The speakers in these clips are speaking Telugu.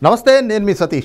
నమస్తే, నేను మీ సతీష్.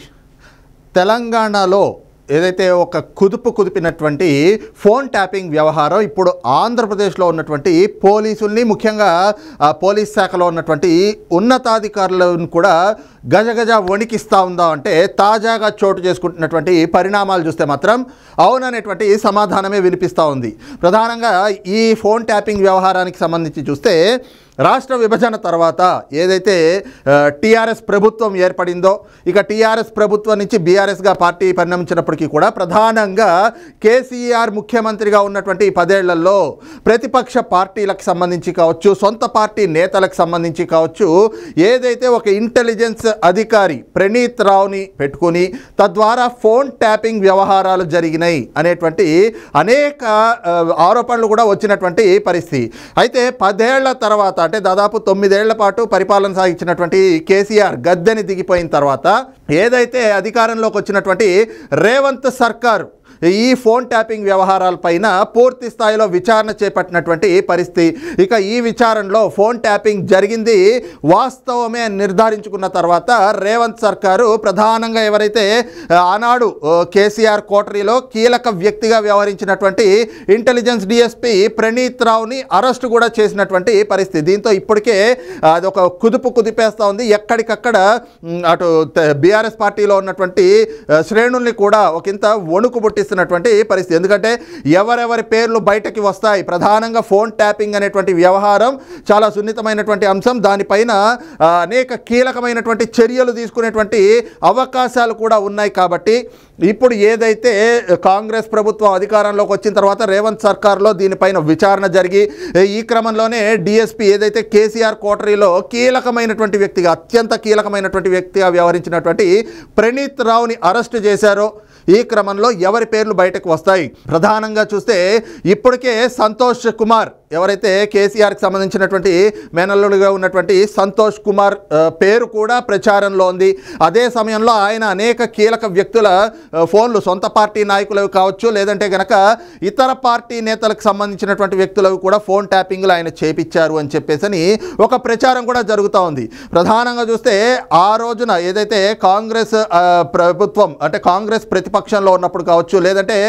తెలంగాణలో ఏదైతే ఒక కుదిపినటువంటి ఫోన్ ట్యాపింగ్ వ్యవహారం ఇప్పుడు ఆంధ్రప్రదేశ్లో ఉన్నటువంటి పోలీసుల్ని, ముఖ్యంగా పోలీస్ శాఖలో ఉన్నటువంటి ఉన్నతాధికారులను కూడా గజగజ వణికిస్తూ ఉందా అంటే తాజాగా చోటు చేసుకుంటున్నటువంటి పరిణామాలు చూస్తే మాత్రం అవుననేటువంటి సమాధానమే వినిపిస్తూ ఉంది. ప్రధానంగా ఈ ఫోన్ ట్యాపింగ్ వ్యవహారానికి సంబంధించి చూస్తే రాష్ట్ర విభజన తర్వాత ఏదైతే టీఆర్ఎస్ ప్రభుత్వం ఏర్పడిందో, ఇక టీఆర్ఎస్ ప్రభుత్వం నుంచి బీఆర్ఎస్గా పార్టీ పరిణమించినప్పటికీ కూడా ప్రధానంగా కేసీఆర్ ముఖ్యమంత్రిగా ఉన్నటువంటి 10 ఏళ్లలో ప్రతిపక్ష పార్టీలకు సంబంధించి కావచ్చు, సొంత పార్టీ నేతలకు సంబంధించి కావచ్చు, ఏదైతే ఒక ఇంటెలిజెన్స్ అధికారి ప్రణీత్ రావుని పెట్టుకుని తద్వారా ఫోన్ ట్యాపింగ్ వ్యవహారాలు జరిగినాయి అనేటువంటి అనేక ఆరోపణలు కూడా వచ్చినటువంటి పరిస్థితి. అయితే 10 ఏళ్ల తర్వాత, అంటే దాదాపు 9 ఏళ్ల పాటు పరిపాలన సాగించినటువంటి కేసీఆర్ గద్దెని దిగిపోయిన తర్వాత ఏదైతే అధికారంలోకి వచ్చినటువంటి రేవంత్ సర్కారు ఈ ఫోన్ ట్యాపింగ్ వ్యవహారాలపైన పూర్తి స్థాయిలో విచారణ చేపట్టినటువంటి పరిస్థితి. ఇక ఈ విచారణలో ఫోన్ ట్యాపింగ్ జరిగింది వాస్తవమే నిర్ధారించుకున్న తర్వాత రేవంత్ సర్కారు ప్రధానంగా ఎవరైతే ఆనాడు కేసీఆర్ కోటరీలో కీలక వ్యక్తిగా వ్యవహరించినటువంటి ఇంటెలిజెన్స్ డిఎస్పీ ప్రణీత్ రావుని అరెస్టు కూడా చేసినటువంటి పరిస్థితి. దీంతో ఇప్పటికే అదొక కుదిపేస్తూ ఉంది. ఎక్కడికక్కడ అటు బీఆర్ఎస్ పార్టీలో ఉన్నటువంటి శ్రేణుల్ని కూడా ఒకంత వణుకు పుట్టిస్తున్నటువంటి పరిస్థితి. ఎందుకంటే ఎవరెవరి పేర్లు బయటకి వస్తాయి, ప్రధానంగా ఫోన్ ట్యాపింగ్ అనేటువంటి వ్యవహారం చాలా సున్నితమైనటువంటి అంశం. దానిపైన అనేక కీలకమైనటువంటి చర్యలు తీసుకునేటువంటి అవకాశాలు కూడా ఉన్నాయి. కాబట్టి ఇప్పుడు ఏదైతే కాంగ్రెస్ ప్రభుత్వం అధికారంలోకి వచ్చిన తర్వాత రేవంత్ సర్కార్లో దీనిపైన విచారణ జరిగి ఈ క్రమంలోనే డిఎస్పీ ఏదైతే కేసీఆర్ కోటరీలో కీలకమైనటువంటి వ్యక్తిగా, అత్యంత కీలకమైనటువంటి వ్యక్తిగా వ్యవహరించినటువంటి ప్రణీత్ రావుని అరెస్టు చేశారో ఈ క్రమంలో ఎవరి పేర్లు బయటకు వస్తాయి. ప్రధానంగా చూస్తే ఇప్పటికే సంతోష్ కుమార్, ఎవరైతే కేసీఆర్కి సంబంధించినటువంటి మేనల్లుడిగా ఉన్నటువంటి సంతోష్ కుమార్ పేరు కూడా ప్రచారంలో ఉంది. అదే సమయంలో ఆయన అనేక కీలక వ్యక్తుల ఫోన్లు, సొంత పార్టీ నాయకులవి కావచ్చు, లేదంటే గనక ఇతర పార్టీ నేతలకు సంబంధించినటువంటి వ్యక్తులవి కూడా ఫోన్ ట్యాపింగ్లు ఆయన చేపించారు అని చెప్పేసి ఒక ప్రచారం కూడా జరుగుతూ ఉంది. ప్రధానంగా చూస్తే ఆ రోజున ఏదైతే కాంగ్రెస్ ప్రభుత్వం, అంటే కాంగ్రెస్ ప్రతిపక్షంలో ఉన్నప్పుడు కావచ్చు, లేదంటే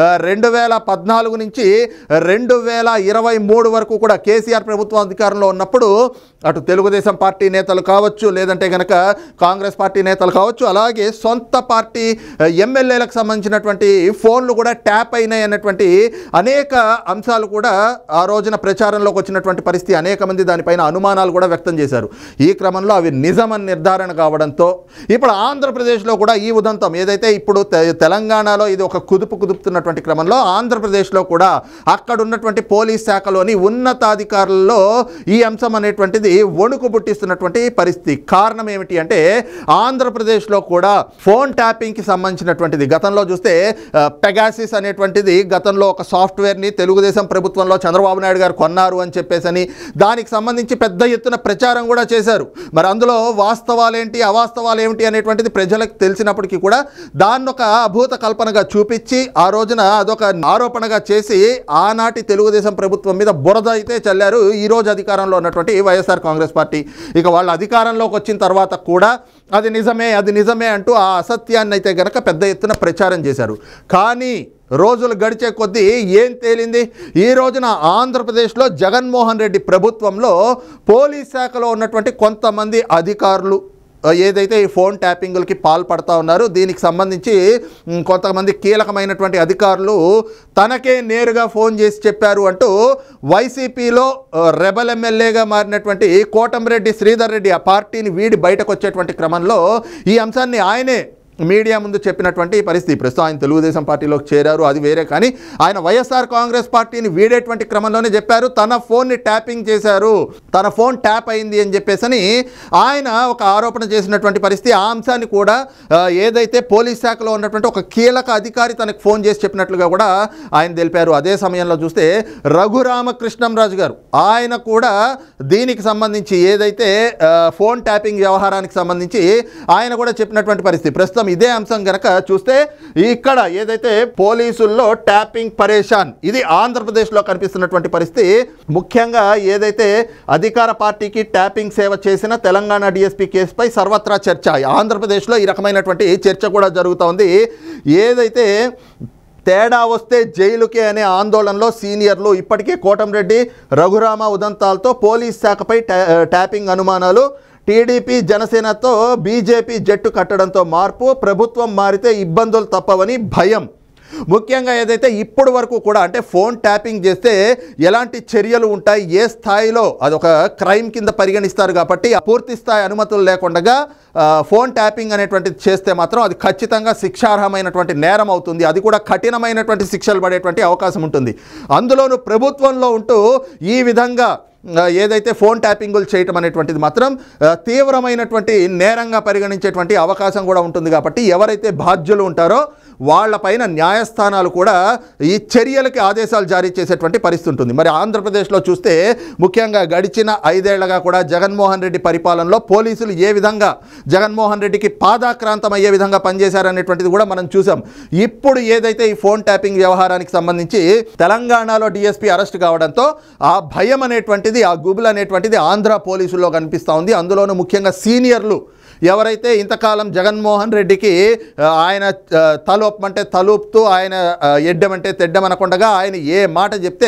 2014 నుంచి 2023 వరకు కూడా కేసీఆర్ ప్రభుత్వం అధికారంలో ఉన్నప్పుడు అటు తెలుగుదేశం పార్టీ నేతలు కావచ్చు, లేదంటే కనుక కాంగ్రెస్ పార్టీ నేతలు కావచ్చు, అలాగే సొంత పార్టీ ఎమ్మెల్యేలకు సంబంధించినటువంటి ఫోన్లు కూడా ట్యాప్ అయినాయి అన్నటువంటి అనేక అంశాలు కూడా ఆ రోజున ప్రచారంలోకి వచ్చినటువంటి పరిస్థితి. అనేక మంది దానిపైన అనుమానాలు కూడా వ్యక్తం చేశారు. ఈ క్రమంలో అవి నిజమని నిర్ధారణ కావడంతో ఇప్పుడు ఆంధ్రప్రదేశ్లో కూడా ఈ ఉదంతం ఏదైతే ఇప్పుడు తెలంగాణలో ఇది ఒక కుదుపుతున్నటువంటి క్రమంలో ఆంధ్రప్రదేశ్లో కూడా అక్కడ ఉన్నటువంటి పోలీస్ శాఖలోని ఉన్నతాధికారుల్లో ఈ అంశం అనేటువంటిది వణుకు పుట్టిస్తున్నటువంటి పరిస్థితి. కారణం ఏమిటి అంటే ఆంధ్రప్రదేశ్లో కూడా ఫోన్ ట్యాపింగ్కి సంబంధించినటువంటిది గతంలో చూస్తే పెగాసిస్ అనేటువంటిది గతంలో ఒక సాఫ్ట్వేర్ని తెలుగుదేశం ప్రభుత్వంలో చంద్రబాబు నాయుడు గారు కొన్నారు అని చెప్పేసి దానికి సంబంధించి పెద్ద ఎత్తున ప్రచారం కూడా చేశారు. మరి అందులో వాస్తవాలేంటి అవాస్తవాలు ఏమిటి అనేటువంటిది ప్రజలకు తెలిసినప్పటికీ కూడా దాన్ని ఒక అభూత కల్పనగా చూపించి ఆ రోజున అదొక ఆరోపణగా చేసి ఆనాటి తెలుగుదేశం ప్రభుత్వం మీద బురద అయితే చల్లారు ఈ రోజు అధికారంలో ఉన్నటువంటి వైఎస్ఆర్ కాంగ్రెస్ పార్టీ. ఇక వాళ్ళ అధికారంలోకి వచ్చిన తర్వాత కూడా అది నిజమే అంటూ ఆ అసత్యాన్ని అయితే గనక పెద్ద ఎత్తున ప్రచారం చేశారు. కానీ రోజులు గడిచే కొద్దీ ఏం తేలింది? ఈ రోజున ఆంధ్రప్రదేశ్లో జగన్మోహన్ రెడ్డి ప్రభుత్వంలో పోలీస్ శాఖలో ఉన్నటువంటి కొంతమంది అధికారులు ఏదైతే ఈ ఫోన్ ట్యాపింగ్లకి పాల్పడతా ఉన్నారు, దీనికి సంబంధించి కొంతమంది కీలకమైనటువంటి అధికారులు తనకే నేరుగా ఫోన్ చేసి చెప్పారు అంటూ వైసీపీలో రెబల్ ఎమ్మెల్యేగా మారినటువంటి కోటంరెడ్డి శ్రీధర్ రెడ్డి ఆ పార్టీని వీడి బయటకు వచ్చేటువంటి క్రమంలో ఈ అంశాన్ని ఆయనే మీడియా ముందు చెప్పినటువంటి పరిస్థితి. ప్రస్తుతం ఆయన తెలుగుదేశం పార్టీలోకి చేరారు, అది వేరే. కానీ ఆయన వైఎస్ఆర్ కాంగ్రెస్ పార్టీని వీడేటువంటి క్రమంలోనే చెప్పారు తన ఫోన్ని ట్యాపింగ్ చేశారు, తన ఫోన్ ట్యాప్ అయింది అని చెప్పేసి ఆయన ఒక ఆరోపణ చేసినటువంటి పరిస్థితి. ఆ అంశాన్ని కూడా ఏదైతే పోలీస్ శాఖలో ఉన్నటువంటి ఒక కీలక అధికారి తనకు ఫోన్ చేసి చెప్పినట్లుగా కూడా ఆయన తెలిపారు. అదే సమయంలో చూస్తే రఘురామకృష్ణంరాజు గారు, ఆయన కూడా దీనికి సంబంధించి ఏదైతే ఫోన్ ట్యాపింగ్ వ్యవహారానికి సంబంధించి ఆయన కూడా చెప్పినటువంటి పరిస్థితి. ప్రస్తుతం ఇదే అంశం గనక చూస్తే ఇక్కడ ఏదైతే పోలీసుల్లో ట్యాపింగ్ పరేషాన్, ఇది ఆంధ్రప్రదేశ్లో కనిపిస్తున్నటువంటి పరిస్థితి. ముఖ్యంగా ఏదైతే అధికార పార్టీకి ట్యాపింగ్ సేవ చేసిన తెలంగాణ డిఎస్పీ కేసుపై సర్వత్రా చర్చ. ఆంధ్రప్రదేశ్లో ఈ రకమైనటువంటి చర్చ కూడా జరుగుతోంది. ఏదైతే తేడా వస్తే జైలుకే అనే ఆందోళనలో సీనియర్లు ఇప్పటికే కోటంరెడ్డి, రఘురామ ఉదంతాలతో పోలీస్ శాఖపై ట్యాపింగ్ అనుమానాలు, టీడీపీ జనసేనతో బీజేపీ జట్టు కట్టడంతో మార్పు, ప్రభుత్వం మారితే ఇబ్బందులు తప్పవని భయం. ముఖ్యంగా ఏదైతే ఇప్పటి వరకు కూడా అంటే ఫోన్ ట్యాపింగ్ చేస్తే ఎలాంటి చర్యలు ఉంటాయి, ఏ స్థాయిలో అదొక క్రైమ్ కింద పరిగణిస్తారు కాబట్టి పూర్తి స్థాయి అనుమతులు లేకుండా ఫోన్ ట్యాపింగ్ అనేటువంటిది చేస్తే మాత్రం అది ఖచ్చితంగా శిక్షార్హమైనటువంటి నేరం అవుతుంది. అది కూడా కఠినమైనటువంటి శిక్షలు పడేటువంటి అవకాశం ఉంటుంది. అందులోనూ ప్రభుత్వంలో ఉంటూ ఈ విధంగా ఏదైతే ఫోన్ ట్యాపింగులు చేయటం అనేటువంటిది మాత్రం తీవ్రమైనటువంటి నేరంగా పరిగణించేటువంటి అవకాశం కూడా ఉంటుంది. కాబట్టి ఎవరైతే బాధ్యులు ఉంటారో వాళ్ళపైన న్యాయస్థానాలు కూడా ఈ చర్యలకి ఆదేశాలు జారీ చేసేటువంటి పరిస్థితి ఉంటుంది. మరి ఆంధ్రప్రదేశ్లో చూస్తే ముఖ్యంగా గడిచిన 5 ఏళ్లుగా కూడా జగన్మోహన్ రెడ్డి పరిపాలనలో పోలీసులు ఏ విధంగా జగన్మోహన్ రెడ్డికి పాదాక్రాంతం అయ్యే విధంగా పనిచేశారనేటువంటిది కూడా మనం చూసాం. ఇప్పుడు ఏదైతే ఈ ఫోన్ ట్యాపింగ్ వ్యవహారానికి సంబంధించి తెలంగాణలో డిఎస్పీ అరెస్ట్ కావడంతో ఆ భయం అనేటువంటిది, ఆ గుబులు అనేటువంటిది ఆంధ్ర పోలీసుల్లో కనిపిస్తూ ఉంది. అందులోనూ ముఖ్యంగా సీనియర్లు ఎవరైతే ఇంతకాలం జగన్మోహన్ రెడ్డికి ఆయన తలొప్పమంటే తలుపుతూ, ఆయన ఎడ్డమంటే తెడ్డమనకుండా ఆయన ఏ మాట చెప్తే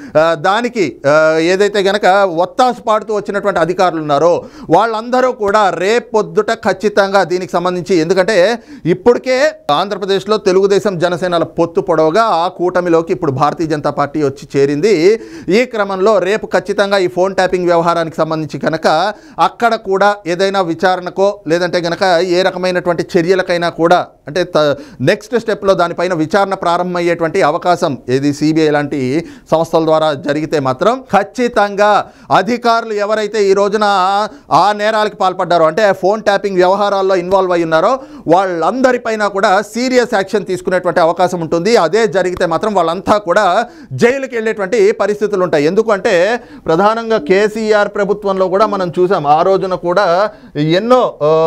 దానికి ఏదైతే గనక ఒత్తాసు పాడుతూ వచ్చినటువంటి అధికారులు ఉన్నారో వాళ్ళందరూ కూడా రేపొద్దుట ఖచ్చితంగా దీనికి సంబంధించి, ఎందుకంటే ఇప్పటికే ఆంధ్రప్రదేశ్లో తెలుగుదేశం జనసేనల పొత్తు పొడవుగా ఆ కూటమిలోకి ఇప్పుడు భారతీయ జనతా పార్టీ వచ్చి చేరింది. ఈ క్రమంలో రేపు ఖచ్చితంగా ఈ ఫోన్ ట్యాపింగ్ వ్యవహారానికి సంబంధించి కనుక అక్కడ కూడా ఏదైనా విచారణకో లేదంటే గనక ఏ రకమైనటువంటి చర్యలకైనా కూడా అంటే నెక్స్ట్ స్టెప్లో దానిపైన విచారణ ప్రారంభమయ్యేటువంటి అవకాశం ఏది సిబిఐ లాంటి సంస్థల ద్వారా జరిగితే మాత్రం ఖచ్చితంగా అధికారులు ఎవరైతే ఈ రోజున ఆ నేరాలకు పాల్పడ్డారో అంటే ఫోన్ ట్యాపింగ్ వ్యవహారాల్లో ఇన్వాల్వ్ అయి ఉన్నారో వాళ్ళందరిపైన కూడా సీరియస్ యాక్షన్ తీసుకునేటువంటి అవకాశం ఉంటుంది. అదే జరిగితే మాత్రం వాళ్ళంతా కూడా జైలుకి వెళ్ళేటువంటి పరిస్థితులు ఉంటాయి. ఎందుకంటే ప్రధానంగా కేసీఆర్ ప్రభుత్వంలో కూడా మనం చూసాం. ఆ రోజున కూడా ఎన్నో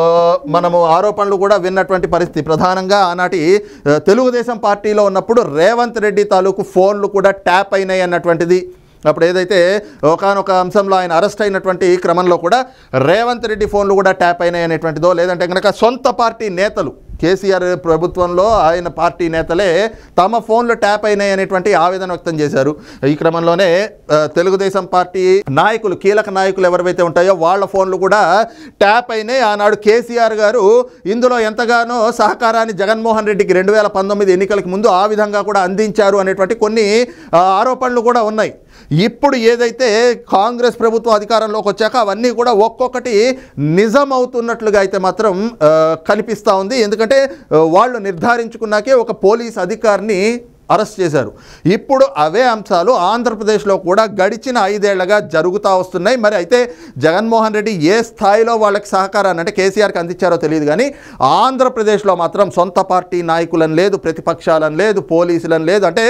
మనము ఆరోపణలు కూడా విన్నటువంటి పరిస్థితి. ప్రధానంగా ఆనాటి తెలుగుదేశం పార్టీలో ఉన్నప్పుడు రేవంత్ రెడ్డి తాలూకు ఫోన్లు కూడా ట్యాప్ అయినాయి అన్నటువంటిది. అప్పుడు ఏదైతే ఒకానొక అంశంలో ఆయన అరెస్ట్ అయినటువంటి క్రమంలో కూడా రేవంత్ రెడ్డి ఫోన్లు కూడా ట్యాప్ అయినాయి అనేటువంటిదో, లేదంటే కనుక సొంత పార్టీ నేతలు కేసీఆర్ ప్రభుత్వంలో ఆయన పార్టీ నేతలే తమ ఫోన్లు ట్యాప్ అయినాయి అనేటువంటి ఆవేదన వ్యక్తం చేశారు. ఈ క్రమంలోనే తెలుగుదేశం పార్టీ నాయకులు, కీలక నాయకులు ఎవరైతే ఉంటాయో వాళ్ళ ఫోన్లు కూడా ట్యాప్ అయినాయి. ఆనాడు కేసీఆర్ గారు ఇందులో ఎంతగానో సహకారాన్ని జగన్మోహన్ రెడ్డికి 2019 ఎన్నికలకు ముందు ఆ విధంగా కూడా అందించారు అనేటువంటి కొన్ని ఆరోపణలు కూడా ఉన్నాయి. ఇప్పుడు ఏదైతే కాంగ్రెస్ ప్రభుత్వం అధికారంలోకి వచ్చాక అవన్నీ కూడా ఒక్కొక్కటి నిజం అవుతున్నట్లుగా అయితే మాత్రం కనిపిస్తూ ఉంది. ఎందుకంటే వాళ్ళు నిర్ధారించుకున్నాకే ఒక పోలీస్ అధికారిని అరెస్ట్ చేశారు. ఇప్పుడు అవే అంశాలు ఆంధ్రప్రదేశ్లో కూడా గడిచిన 5 ఏళ్లుగా జరుగుతూ వస్తున్నాయి. మరి అయితే జగన్మోహన్ రెడ్డి ఏ స్థాయిలో వాళ్ళకి సహకారాన్ని అంటే కేసీఆర్కి అందించారో తెలియదు, కానీ ఆంధ్రప్రదేశ్లో మాత్రం సొంత పార్టీ నాయకులను లేదు, ప్రతిపక్షాలను లేదు, పోలీసులను లేదు, అంటే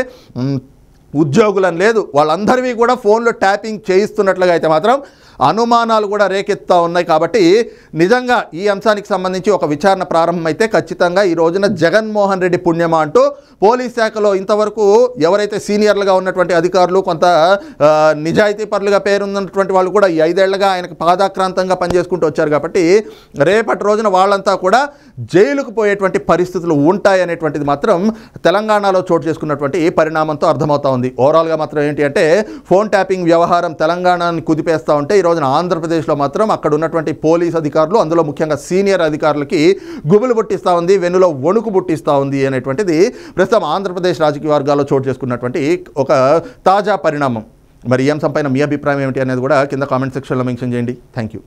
ఉద్యోగులను లేదు, వాళ్ళందరివి కూడా ఫోన్లో ట్యాపింగ్ చేయిస్తున్నట్లుగా అయితే మాత్రం అనుమానాలు కూడా రేకెత్తా ఉన్నాయి. కాబట్టి నిజంగా ఈ అంశానికి సంబంధించి ఒక విచారణ ప్రారంభమైతే ఖచ్చితంగా ఈ రోజున జగన్మోహన్ రెడ్డి పుణ్యమా అంటూ పోలీస్ శాఖలో ఇంతవరకు ఎవరైతే సీనియర్లుగా ఉన్నటువంటి అధికారులు, కొంత నిజాయితీ పరులుగా పేరున్నటువంటి వాళ్ళు కూడా ఈ 5 ఏళ్లుగా ఆయనకు పాదాక్రాంతంగా పనిచేసుకుంటూ వచ్చారు. కాబట్టి రేపటి రోజున వాళ్ళంతా కూడా జైలుకు పోయేటువంటి పరిస్థితులు ఉంటాయనేటువంటిది మాత్రం తెలంగాణలో చోటు చేసుకున్నటువంటి పరిణామంతో అర్థమవుతా ఉంది. ఓవరాల్గా మాత్రం ఏంటి అంటే ఫోన్ ట్యాపింగ్ వ్యవహారం తెలంగాణని కుదిపేస్తూ ఉంటే ఈ రోజున ఆంధ్రప్రదేశ్లో మాత్రం అక్కడ ఉన్నటువంటి పోలీస్ అధికారులు, అందులో ముఖ్యంగా సీనియర్ అధికారులకి గుబులు పుట్టిస్తూ ఉంది, వెన్నులో వణుకు పుట్టిస్తూ ఉంది అనేటువంటిది ప్రస్తుతం ఆంధ్రప్రదేశ్ రాజకీయ వర్గాల్లో చోటు చేసుకున్నటువంటి ఒక తాజా పరిణామం. మరి ఈ అంశంపైన మీ అభిప్రాయం ఏమిటి అనేది కూడా కింద కామెంట్ సెక్షన్లో మెన్షన్ చేయండి. Thank you.